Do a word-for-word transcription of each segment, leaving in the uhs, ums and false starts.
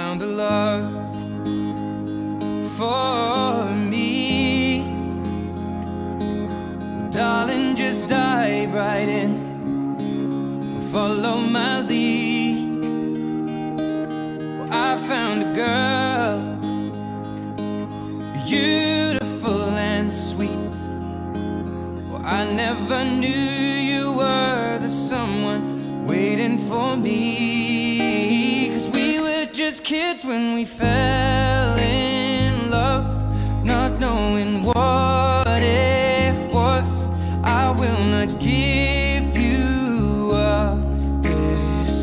found a love for me. Well, darling, just dive right in, follow my lead. Well, I found a girl, beautiful and sweet. Well, I never knew you were the someone waiting for me. Cause we were just kids when we fell in love, not knowing what it was. I will not give you up this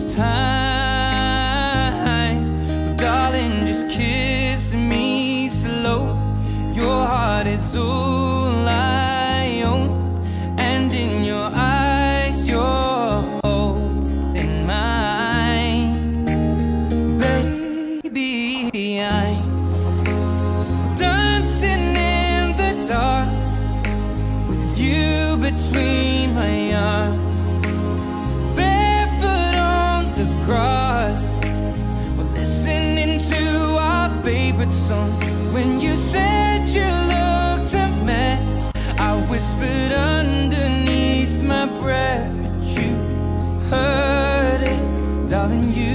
time. But darling, just kiss me slow. Your heart is all I own, and in your eyes you're holding mine. Baby, I'm dancing in the dark with you between my arms, barefoot on the grass. We're listening to our favorite song. When you said you looked a mess, I whispered underneath my breath, but you heard it, darling. You